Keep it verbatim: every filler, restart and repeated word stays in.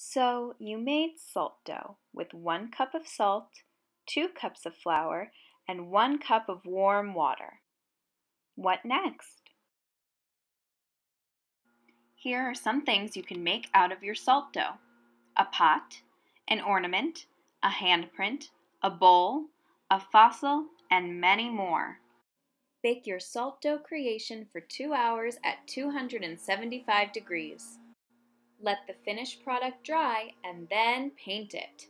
So you made salt dough with one cup of salt, two cups of flour, and one cup of warm water. What next? Here are some things you can make out of your salt dough: a pot, an ornament, a handprint, a bowl, a fossil, and many more. Bake your salt dough creation for two hours at two hundred seventy-five degrees. Let the finished product dry and then paint it.